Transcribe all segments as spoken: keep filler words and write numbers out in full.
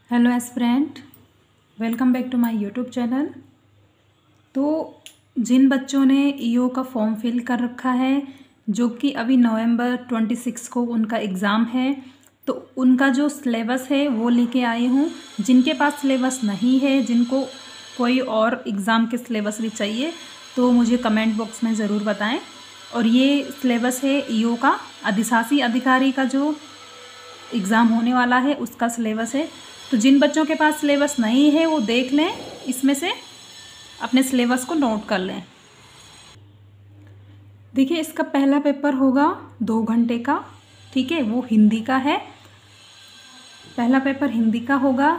Hello aspirant, welcome back to my YouTube channel. तो जिन बच्चों ने ईओ का फॉर्म फिल कर रखा है, जो कि अभी नवंबर छब्बीस को उनका एग्ज़ाम है, तो उनका जो सिलेबस है वो लेके आई हूँ। जिनके पास सिलेबस नहीं है, जिनको कोई और एग्ज़ाम के सिलेबस भी चाहिए, तो मुझे कमेंट बॉक्स में ज़रूर बताएं। और ये सिलेबस है ईओ का, अधिशासी अधिकारी का जो एग्ज़ाम होने वाला है उसका सिलेबस है। तो जिन बच्चों के पास सिलेबस नहीं है वो देख लें, इसमें से अपने सिलेबस को नोट कर लें। देखिए, इसका पहला पेपर होगा दो घंटे का, ठीक है, वो हिंदी का है। पहला पेपर हिंदी का होगा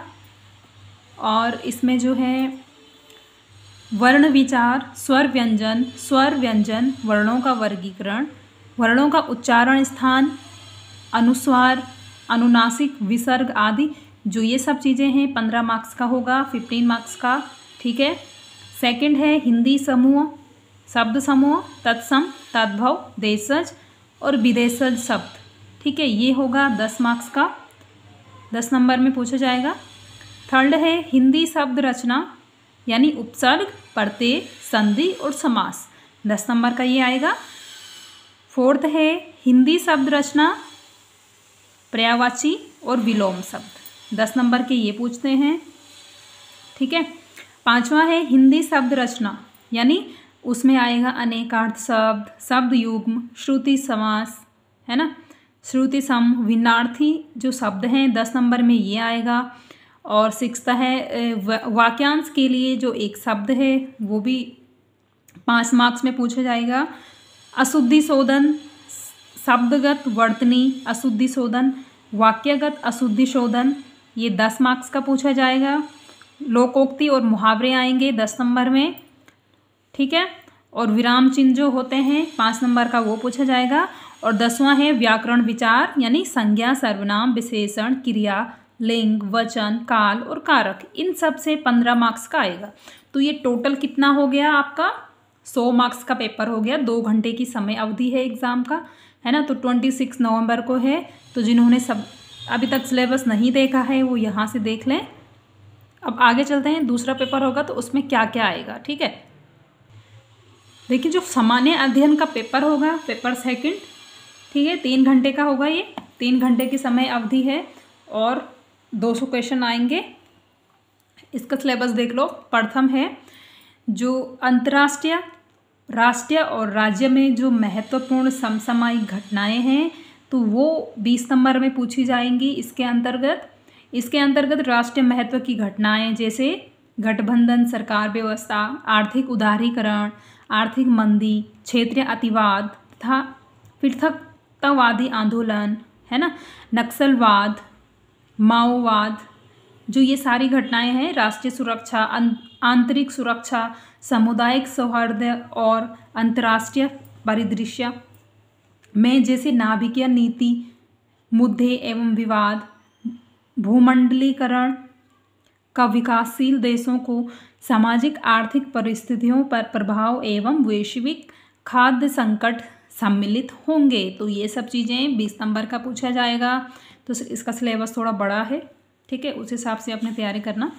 और इसमें जो है वर्ण विचार, स्वर व्यंजन, स्वर व्यंजन, वर्णों का वर्गीकरण, वर्णों का उच्चारण स्थान, अनुस्वार, अनुनासिक, विसर्ग आदि, जो ये सब चीज़ें हैं पंद्रह मार्क्स का होगा, फिफ्टीन मार्क्स का, ठीक है। सेकंड है हिंदी समूह, शब्द समूह, तत्सम, तद्भव, देशज और विदेशज शब्द, ठीक है, ये होगा दस मार्क्स का, दस नंबर में पूछा जाएगा। थर्ड है हिंदी शब्द रचना, यानी उपसर्ग, प्रत्यय, संधि और समास, दस नंबर का ये आएगा। फोर्थ है हिंदी शब्द रचना, पर्यायवाची और विलोम शब्द, दस नंबर के ये पूछते हैं, ठीक है। पांचवा है हिंदी शब्द रचना, यानी उसमें आएगा अनेकार्थ शब्द, शब्द युग्म, श्रुति समास, है ना, श्रुति सम, भिन्नार्थी जो शब्द हैं, दस नंबर में ये आएगा। और सिक्स्थ है वाक्यांश के लिए जो एक शब्द है वो भी पाँच मार्क्स में पूछा जाएगा। अशुद्धि शोधन, शब्दगत वर्तनी अशुद्धि शोधन, वाक्यगत अशुद्धि शोधन, ये दस मार्क्स का पूछा जाएगा। लोकोक्ति और मुहावरे आएंगे दस नंबर में, ठीक है। और विराम चिन्ह जो होते हैं पाँच नंबर का वो पूछा जाएगा। और दसवां है व्याकरण विचार, यानी संज्ञा, सर्वनाम, विशेषण, क्रिया, लिंग, वचन, काल और कारक, इन सब से पंद्रह मार्क्स का आएगा। तो ये टोटल कितना हो गया आपका, सौ मार्क्स का पेपर हो गया। दो घंटे की समय अवधि है एग्ज़ाम का, है ना। तो छब्बीस नवंबर को है, तो जिन्होंने सब अभी तक सिलेबस नहीं देखा है वो यहाँ से देख लें। अब आगे चलते हैं, दूसरा पेपर होगा तो उसमें क्या क्या आएगा, ठीक है। देखिए, जो सामान्य अध्ययन का पेपर होगा, पेपर सेकंड, ठीक है, तीन घंटे का होगा। ये तीन घंटे की समय अवधि है और दो सौ क्वेश्चन आएंगे। इसका सिलेबस देख लो। प्रथम है जो अंतर्राष्ट्रीय, राष्ट्रीय और राज्य में जो महत्वपूर्ण समसामयिक घटनाएं हैं, तो वो बीस नंबर में पूछी जाएंगी। इसके अंतर्गत इसके अंतर्गत राष्ट्रीय महत्व की घटनाएं जैसे गठबंधन सरकार व्यवस्था, आर्थिक उदारीकरण, आर्थिक मंदी, क्षेत्रीय अतिवाद तथा पृथकतावादी आंदोलन, है ना, नक्सलवाद, माओवाद, जो ये सारी घटनाएं हैं। राष्ट्रीय सुरक्षा, आंतरिक सुरक्षा, सामुदायिक सौहार्द और अंतर्राष्ट्रीय परिदृश्य में जैसे नाभिकीय नीति, मुद्दे एवं विवाद, भूमंडलीकरण का विकासशील देशों को सामाजिक आर्थिक परिस्थितियों पर प्रभाव एवं वैश्विक खाद्य संकट सम्मिलित होंगे। तो ये सब चीज़ें बीस नंबर का पूछा जाएगा। तो इसका सिलेबस थोड़ा बड़ा है, ठीक है, उस हिसाब से अपने तैयारी करना।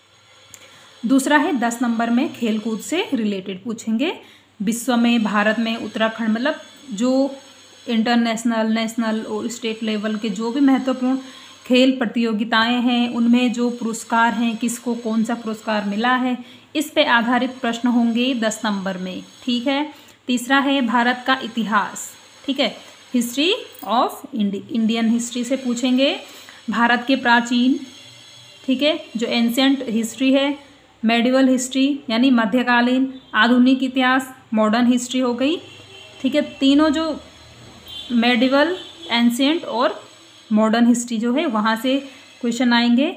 दूसरा है दस नंबर में खेलकूद से रिलेटेड पूछेंगे। विश्व में, भारत में, उत्तराखंड, मतलब जो इंटरनेशनल, नेशनल और स्टेट लेवल के जो भी महत्वपूर्ण खेल प्रतियोगिताएं हैं उनमें जो पुरस्कार हैं, किसको कौन सा पुरस्कार मिला है, इस पे आधारित प्रश्न होंगे दस नंबर में, ठीक है। तीसरा है भारत का इतिहास, ठीक है, history of Indi Indian history से पूछेंगे। भारत के प्राचीन, ठीक है, जो एंशियंट हिस्ट्री है, मेडिवल हिस्ट्री यानी मध्यकालीन, आधुनिक इतिहास, मॉडर्न हिस्ट्री हो गई, ठीक है। तीनों जो मेडिवल, एंशियंट और मॉडर्न हिस्ट्री जो है वहाँ से क्वेश्चन आएंगे।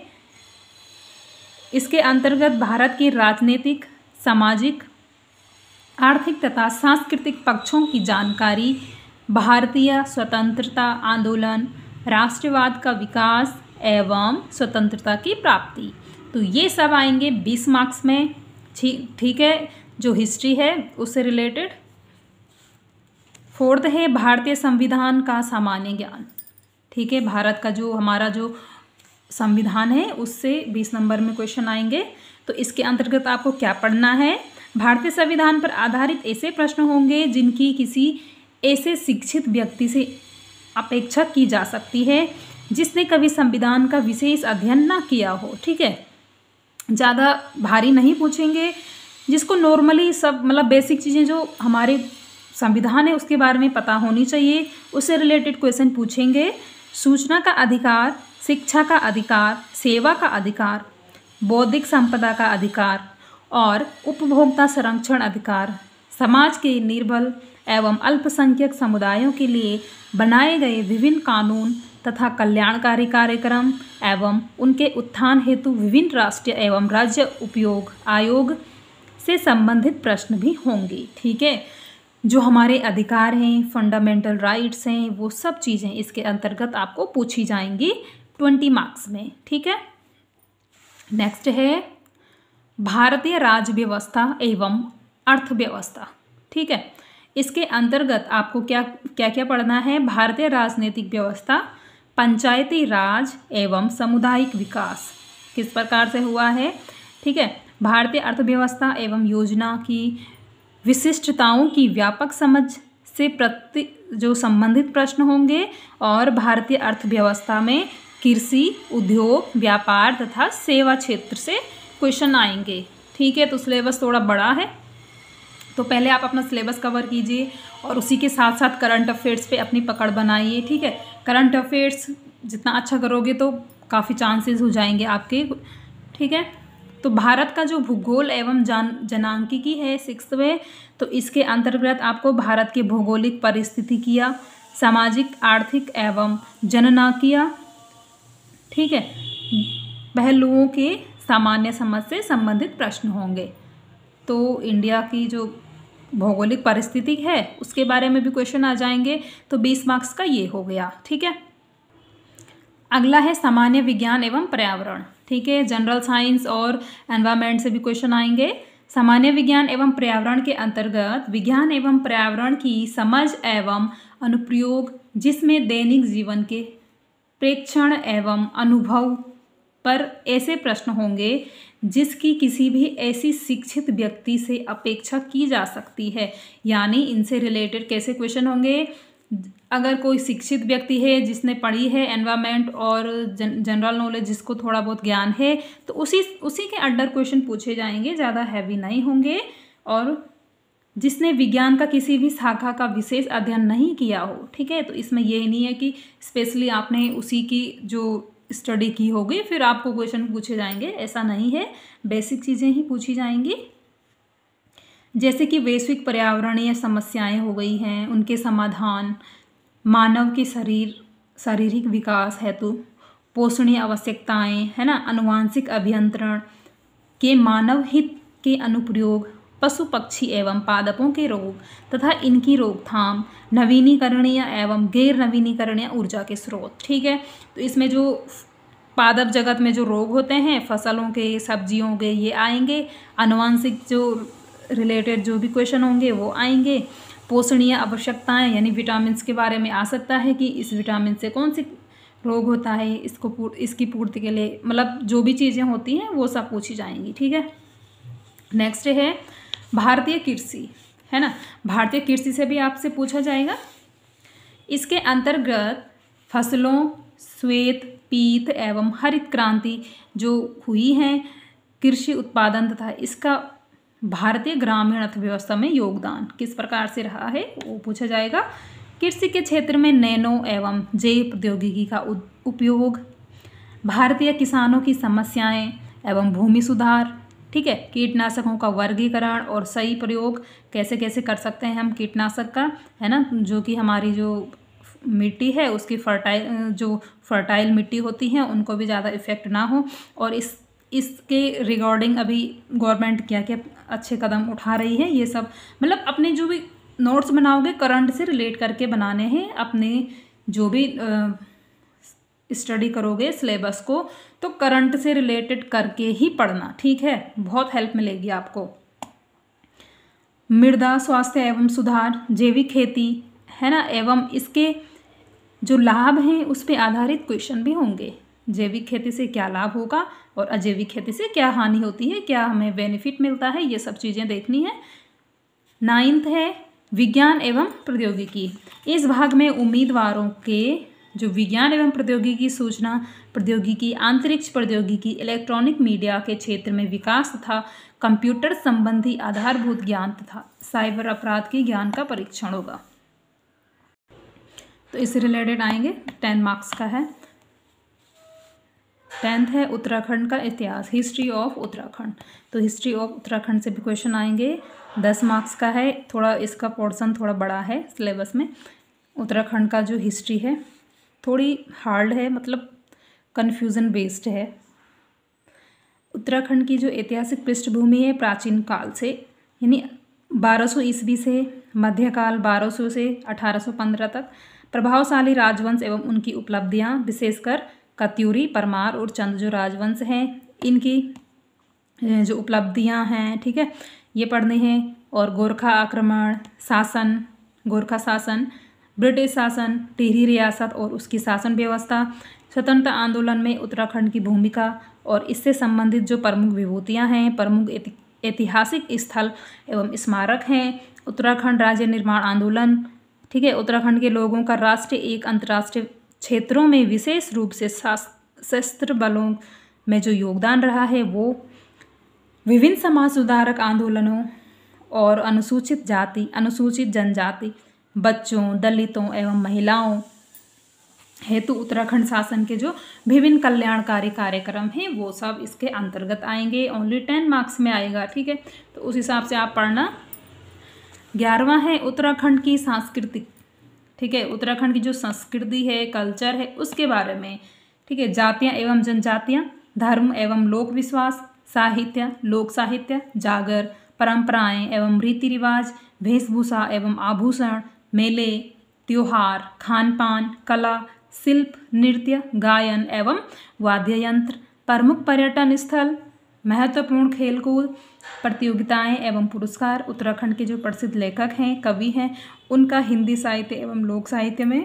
इसके अंतर्गत भारत की राजनीतिक, सामाजिक, आर्थिक तथा सांस्कृतिक पक्षों की जानकारी, भारतीय स्वतंत्रता आंदोलन, राष्ट्रवाद का विकास एवं स्वतंत्रता की प्राप्ति, तो ये सब आएंगे बीस मार्क्स में, ठीक है, जो हिस्ट्री है उससे रिलेटेड। फोर्थ है भारतीय संविधान का सामान्य ज्ञान, ठीक है, भारत का जो हमारा जो संविधान है उससे बीस नंबर में क्वेश्चन आएंगे। तो इसके अंतर्गत आपको क्या पढ़ना है, भारतीय संविधान पर आधारित ऐसे प्रश्न होंगे जिनकी किसी ऐसे शिक्षित व्यक्ति से अपेक्षा की जा सकती है जिसने कभी संविधान का विशेष अध्ययन ना किया हो। ठीक है, ज़्यादा भारी नहीं पूछेंगे, जिसको नॉर्मली सब मतलब बेसिक चीज़ें जो हमारे संविधान है उसके बारे में पता होनी चाहिए, उससे रिलेटेड क्वेश्चन पूछेंगे। सूचना का अधिकार, शिक्षा का अधिकार, सेवा का अधिकार, बौद्धिक संपदा का अधिकार और उपभोक्ता संरक्षण अधिकार समाज के निर्बल एवं अल्पसंख्यक समुदायों के लिए बनाए गए विभिन्न कानून तथा कल्याणकारी कार्यक्रम एवं उनके उत्थान हेतु विभिन्न राष्ट्रीय एवं राज्य उपयोग आयोग से संबंधित प्रश्न भी होंगे। ठीक है, जो हमारे अधिकार हैं, फंडामेंटल राइट्स हैं, वो सब चीज़ें इसके अंतर्गत आपको पूछी जाएंगी ट्वेंटी मार्क्स में। ठीक है, नेक्स्ट है भारतीय राज्य व्यवस्था एवं अर्थव्यवस्था। ठीक है, इसके अंतर्गत आपको क्या क्या क्या पढ़ना है, भारतीय राजनीतिक व्यवस्था, पंचायती राज एवं सामुदायिक विकास किस प्रकार से हुआ है। ठीक है, भारतीय अर्थव्यवस्था एवं योजना की विशिष्टताओं की व्यापक समझ से प्रति जो संबंधित प्रश्न होंगे, और भारतीय अर्थव्यवस्था में कृषि, उद्योग, व्यापार तथा सेवा क्षेत्र से क्वेश्चन आएंगे। ठीक है, तो सिलेबस थोड़ा बड़ा है, तो पहले आप अपना सिलेबस कवर कीजिए और उसी के साथ साथ करंट अफेयर्स पे अपनी पकड़ बनाइए। ठीक है, करंट अफेयर्स जितना अच्छा करोगे तो काफ़ी चांसेस हो जाएंगे आपके। ठीक है, तो भारत का जो भूगोल एवं जन जनांकिकी है सिक्स्थ में, तो इसके अंतर्गत आपको भारत के भौगोलिक परिस्थितिकियाँ, सामाजिक, आर्थिक एवं जननाकिया, ठीक है, पहलुओं के सामान्य समझ से संबंधित प्रश्न होंगे। तो इंडिया की जो भौगोलिक परिस्थिति है उसके बारे में भी क्वेश्चन आ जाएंगे, तो बीस मार्क्स का ये हो गया। ठीक है, अगला है सामान्य विज्ञान एवं पर्यावरण। ठीक है, जनरल साइंस और एनवायरनमेंट से भी क्वेश्चन आएंगे। सामान्य विज्ञान एवं पर्यावरण के अंतर्गत विज्ञान एवं पर्यावरण की समझ एवं अनुप्रयोग, जिसमें दैनिक जीवन के प्रेक्षण एवं अनुभव पर ऐसे प्रश्न होंगे जिसकी किसी भी ऐसी शिक्षित व्यक्ति से अपेक्षा की जा सकती है। यानी इनसे रिलेटेड कैसे क्वेश्चन होंगे, अगर कोई शिक्षित व्यक्ति है जिसने पढ़ी है एनवायरनमेंट और जन, जनरल नॉलेज जिसको थोड़ा बहुत ज्ञान है, तो उसी उसी के अंडर क्वेश्चन पूछे जाएंगे, ज़्यादा हैवी नहीं होंगे। और जिसने विज्ञान का किसी भी शाखा का विशेष अध्ययन नहीं किया हो। ठीक है, तो इसमें ये नहीं है कि स्पेशली आपने उसी की जो स्टडी की होगी फिर आपको क्वेश्चन पूछे जाएंगे, ऐसा नहीं है, बेसिक चीज़ें ही पूछी जाएंगी। जैसे कि वैश्विक पर्यावरणीय समस्याएं हो गई हैं, उनके समाधान, मानव के शरीर शारीरिक विकास हेतु पोषणीय आवश्यकताएं, है ना, अनुवांशिक अभियंत्रण के मानव हित के अनुप्रयोग, पशु पक्षी एवं पादपों के रोग तथा इनकी रोकथाम, नवीनीकरणीय एवं गैर नवीनीकरणीय ऊर्जा के स्रोत। ठीक है, तो इसमें जो पादप जगत में जो रोग होते हैं फसलों के, सब्जियों के, ये आएंगे। अनुवांशिक जो रिलेटेड जो भी क्वेश्चन होंगे वो आएंगे। पोषणीय आवश्यकताएं यानी विटामिन के बारे में आ सकता है कि इस विटामिन से कौन सी रोग होता है, इसको इसकी पूर्ति के लिए, मतलब जो भी चीज़ें होती हैं वो सब पूछी जाएंगी। ठीक है, नेक्स्ट है भारतीय कृषि, है ना, भारतीय कृषि से भी आपसे पूछा जाएगा। इसके अंतर्गत फसलों, श्वेत, पीत एवं हरित क्रांति जो हुई है, कृषि उत्पादन तथा इसका भारतीय ग्रामीण अर्थव्यवस्था में योगदान किस प्रकार से रहा है वो पूछा जाएगा। कृषि के क्षेत्र में नैनो एवं जैव प्रौद्योगिकी का उपयोग, भारतीय किसानों की समस्याएं एवं भूमि सुधार, ठीक है, कीटनाशकों का वर्गीकरण और सही प्रयोग कैसे कैसे कर सकते हैं हम कीटनाशक का, है ना, जो कि हमारी जो मिट्टी है उसकी फर्टाइल जो फर्टाइल मिट्टी होती है उनको भी ज़्यादा इफेक्ट ना हो। और इस इसके रिगार्डिंग अभी गवर्नमेंट क्या क्या अच्छे कदम उठा रही है, ये सब मतलब अपने जो भी नोट्स बनाओगे करंट से रिलेट करके बनाने हैं। अपने जो भी स्टडी करोगे सिलेबस को तो करंट से रिलेटेड करके ही पढ़ना। ठीक है, बहुत हेल्प मिलेगी आपको। मृदा स्वास्थ्य एवं सुधार, जैविक खेती, है ना, एवं इसके जो लाभ हैं उस पर आधारित क्वेश्चन भी होंगे। जैविक खेती से क्या लाभ होगा और अजैविक खेती से क्या हानि होती है, क्या हमें बेनिफिट मिलता है, ये सब चीज़ें देखनी है। नाइन्थ है विज्ञान एवं प्रौद्योगिकी। इस भाग में उम्मीदवारों के जो विज्ञान एवं प्रौद्योगिकी, सूचना प्रौद्योगिकी, अंतरिक्ष प्रौद्योगिकी, इलेक्ट्रॉनिक मीडिया के क्षेत्र में विकास तथा कंप्यूटर संबंधी आधारभूत ज्ञान तथा साइबर अपराध के ज्ञान का परीक्षण होगा। तो इससे रिलेटेड आएंगे, टेन मार्क्स का है। टेंथ है उत्तराखंड का इतिहास, हिस्ट्री ऑफ उत्तराखंड। तो हिस्ट्री ऑफ उत्तराखंड से भी क्वेश्चन आएंगे, दस मार्क्स का है। थोड़ा इसका पोर्शन थोड़ा बड़ा है सिलेबस में। उत्तराखंड का जो हिस्ट्री है थोड़ी हार्ड है, मतलब कन्फ्यूज़न बेस्ड है। उत्तराखंड की जो ऐतिहासिक पृष्ठभूमि है प्राचीन काल से, यानी बारह सौ ईस्वी से मध्यकाल बारह सौ से अठारह सौ पंद्रह तक प्रभावशाली राजवंश एवं उनकी उपलब्धियां, विशेषकर कत्यूरी, परमार और चंद जो राजवंश हैं, इनकी जो उपलब्धियां हैं, ठीक है, ये पढ़ने हैं। और गोरखा आक्रमण, शासन, गोरखा शासन, ब्रिटिश शासन, टिहरी रियासत और उसकी शासन व्यवस्था, स्वतंत्रता आंदोलन में उत्तराखंड की भूमिका और इससे संबंधित जो प्रमुख विभूतियां हैं, प्रमुख ऐतिहासिक स्थल एवं स्मारक हैं, उत्तराखंड राज्य निर्माण आंदोलन, ठीक है, उत्तराखंड के लोगों का राष्ट्रीय एक अंतर्राष्ट्रीय क्षेत्रों में विशेष रूप से सशस्त्र बलों में जो योगदान रहा है वो, विभिन्न समाज सुधारक आंदोलनों और अनुसूचित जाति, अनुसूचित जनजाति, बच्चों, दलितों एवं महिलाओं हेतु उत्तराखंड शासन के जो विभिन्न कल्याणकारी कार्यक्रम हैं वो सब इसके अंतर्गत आएंगे। ओनली टेन मार्क्स में आएगा, ठीक है, तो उस हिसाब से आप पढ़ना। ग्यारहवां है उत्तराखंड की सांस्कृतिक, ठीक है, उत्तराखंड की जो संस्कृति है, कल्चर है, उसके बारे में, ठीक है, जातियाँ एवं जनजातियाँ, धर्म एवं लोक विश्वास, साहित्य, लोक साहित्य, जागर, परंपराएं एवं रीति रिवाज, वेशभूषा एवं आभूषण, मेले, त्योहार, खान पान, कला, शिल्प, नृत्य, गायन एवं वाद्य यंत्र, प्रमुख पर्यटन स्थल, महत्वपूर्ण खेलकूद, प्रतियोगिताएं एवं पुरस्कार। उत्तराखंड के जो प्रसिद्ध लेखक हैं, कवि हैं, उनका हिंदी साहित्य एवं लोक साहित्य में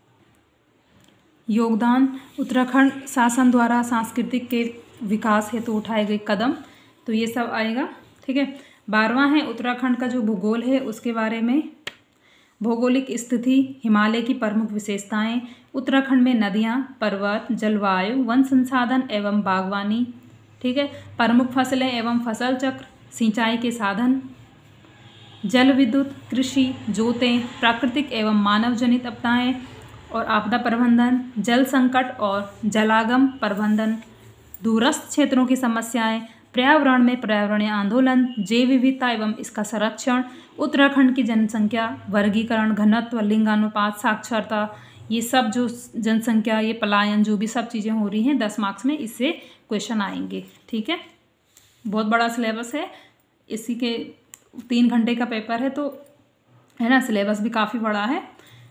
योगदान, उत्तराखंड शासन द्वारा सांस्कृतिक के विकास हेतु उठाए गए कदम, तो ये सब आएगा, ठीक है। बारहवां है उत्तराखंड का जो भूगोल है उसके बारे में, भौगोलिक स्थिति, हिमालय की प्रमुख विशेषताएं, उत्तराखंड में नदियां, पर्वत, जलवायु, वन संसाधन एवं बागवानी, ठीक है, प्रमुख फसलें एवं फसल चक्र, सिंचाई के साधन, जल विद्युत, कृषि, जोतें, प्राकृतिक एवं मानव जनित आपदाएं और आपदा प्रबंधन, जल संकट और जलागम प्रबंधन, दूरस्थ क्षेत्रों की समस्याएं, पर्यावरण में पर्यावरणीय आंदोलन, जैव विविधता एवं इसका संरक्षण, उत्तराखंड की जनसंख्या, वर्गीकरण, घनत्व, लिंगानुपात, साक्षरता, ये सब जो जनसंख्या, ये पलायन, जो भी सब चीज़ें हो रही हैं दस मार्क्स में इससे क्वेश्चन आएंगे, ठीक है। बहुत बड़ा सिलेबस है, इसी के तीन घंटे का पेपर है, तो है ना, सिलेबस भी काफ़ी बड़ा है।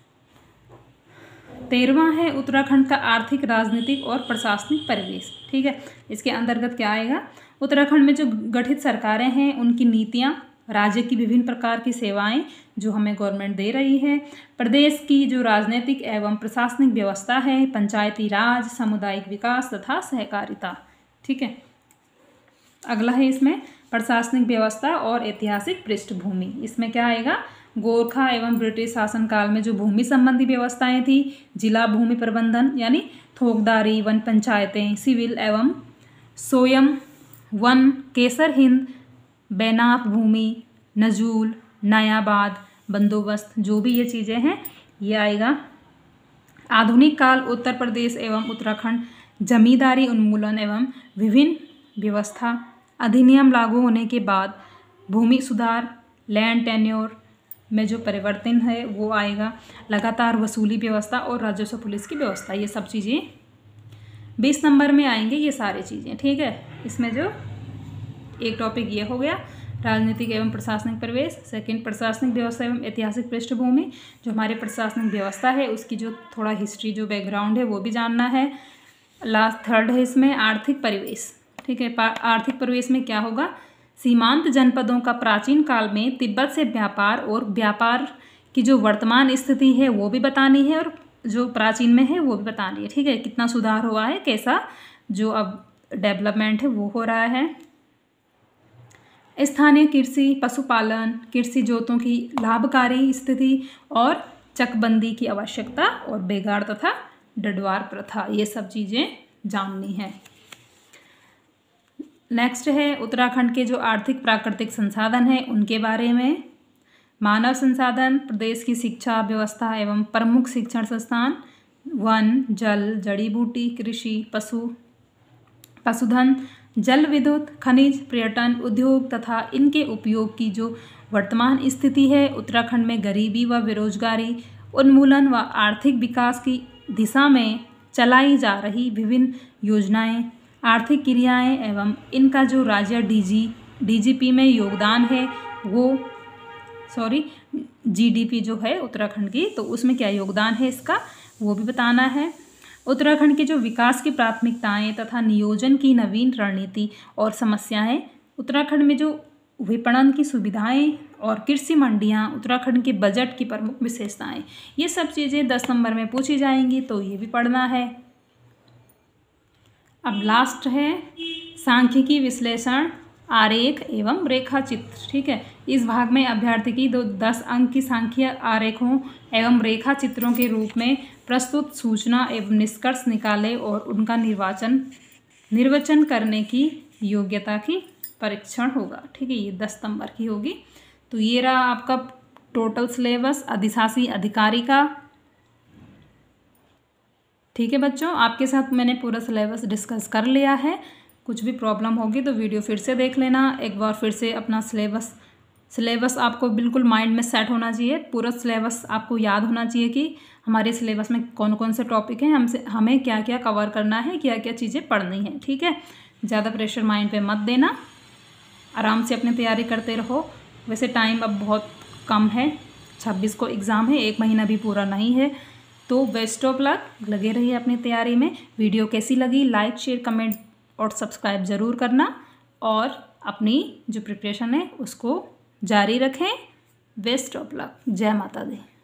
तेरहवां है उत्तराखंड का आर्थिक, राजनीतिक और प्रशासनिक परिवेश, ठीक है। इसके अंतर्गत क्या आएगा, उत्तराखंड में जो गठित सरकारें हैं उनकी नीतियाँ, राज्य की विभिन्न प्रकार की सेवाएं जो हमें गवर्नमेंट दे रही है, प्रदेश की जो राजनीतिक एवं प्रशासनिक व्यवस्था है, पंचायती राज, सामुदायिक विकास तथा सहकारिता, ठीक है। अगला है इसमें प्रशासनिक व्यवस्था और ऐतिहासिक पृष्ठभूमि। इसमें क्या आएगा, गोरखा एवं ब्रिटिश शासनकाल में जो भूमि संबंधी व्यवस्थाएं थी, जिला भूमि प्रबंधन यानी थोकदारी, वन पंचायतें, सिविल एवं सोयम वन, केसर हिंद, बैनाप भूमि, नजूल, नायाबाद, बंदोबस्त, जो भी ये चीज़ें हैं ये आएगा। आधुनिक काल उत्तर प्रदेश एवं उत्तराखंड जमींदारी उन्मूलन एवं विभिन्न व्यवस्था अधिनियम लागू होने के बाद भूमि सुधार, लैंड टेन्योर में जो परिवर्तन है वो आएगा। लगातार वसूली व्यवस्था और राजस्व पुलिस की व्यवस्था, ये सब चीज़ें बीस नंबर में आएंगे, ये सारी चीज़ें, ठीक है। इसमें जो एक टॉपिक ये हो गया राजनीतिक एवं प्रशासनिक परिवेश, सेकंड प्रशासनिक व्यवस्था एवं ऐतिहासिक पृष्ठभूमि, जो हमारे प्रशासनिक व्यवस्था है उसकी जो थोड़ा हिस्ट्री, जो बैकग्राउंड है वो भी जानना है। लास्ट थर्ड है इसमें आर्थिक परिवेश, ठीक है। आर्थिक परिवेश में क्या होगा, सीमांत जनपदों का प्राचीन काल में तिब्बत से व्यापार और व्यापार की जो वर्तमान स्थिति है वो भी बतानी है, और जो प्राचीन में है वो भी बता रही है, ठीक है, कितना सुधार हुआ है, कैसा जो अब डेवलपमेंट है वो हो रहा है। स्थानीय कृषि, पशुपालन, कृषि जोतों की लाभकारी स्थिति और चकबंदी की आवश्यकता और बेगार तथा डडवार प्रथा, ये सब चीज़ें जाननी है। नेक्स्ट है उत्तराखंड के जो आर्थिक प्राकृतिक संसाधन हैं उनके बारे में। मानव संसाधन, प्रदेश की शिक्षा व्यवस्था एवं प्रमुख शिक्षण संस्थान, वन, जल, जड़ी बूटी, कृषि, पशु पशुधन, जल विद्युत, खनिज, पर्यटन, उद्योग तथा इनके उपयोग की जो वर्तमान स्थिति है। उत्तराखंड में गरीबी व बेरोजगारी उन्मूलन व आर्थिक विकास की दिशा में चलाई जा रही विभिन्न योजनाएं, आर्थिक क्रियाएं एवं इनका जो राज्य डीजी डीजीपी में योगदान है वो सॉरी जीडीपी जो है उत्तराखंड की, तो उसमें क्या योगदान है इसका वो भी बताना है। उत्तराखंड के जो विकास की प्राथमिकताएं तथा नियोजन की नवीन रणनीति और समस्याएं, उत्तराखंड में जो विपणन की सुविधाएं और कृषि मंडियां, उत्तराखंड के बजट की प्रमुख विशेषताएं, ये सब चीज़ें दस नंबर में पूछी जाएंगी, तो ये भी पढ़ना है। अब लास्ट है सांख्यिकी विश्लेषण, आरेख एवं रेखा चित्र, ठीक है। इस भाग में अभ्यर्थी की दो दस अंक की सांख्यिक आरेखों एवं रेखा चित्रों के रूप में प्रस्तुत सूचना एवं निष्कर्ष निकाले और उनका निर्वाचन निर्वचन करने की योग्यता की परीक्षण होगा, ठीक है। ये दस नंबर की होगी। तो ये रहा आपका टोटल सिलेबस अधिशासी अधिकारी का, ठीक है बच्चों। आपके साथ मैंने पूरा सिलेबस डिस्कस कर लिया है। कुछ भी प्रॉब्लम होगी तो वीडियो फिर से देख लेना, एक बार फिर से अपना सिलेबस सिलेबस आपको बिल्कुल माइंड में सेट होना चाहिए। पूरा सिलेबस आपको याद होना चाहिए कि हमारे सिलेबस में कौन कौन से टॉपिक हैं, हमसे हमें क्या क्या कवर करना है, क्या क्या चीज़ें पढ़नी है, ठीक है। ज़्यादा प्रेशर माइंड पे मत देना, आराम से अपनी तैयारी करते रहो। वैसे टाइम अब बहुत कम है, छब्बीस को एग्ज़ाम है, एक महीना भी पूरा नहीं है। तो बेस्ट ऑफ लक, लगे रहिए अपनी तैयारी में। वीडियो कैसी लगी लाइक शेयर कमेंट और सब्सक्राइब ज़रूर करना और अपनी जो प्रिपरेशन है उसको जारी रखें। बेस्ट ऑफ लक, जय माता दी।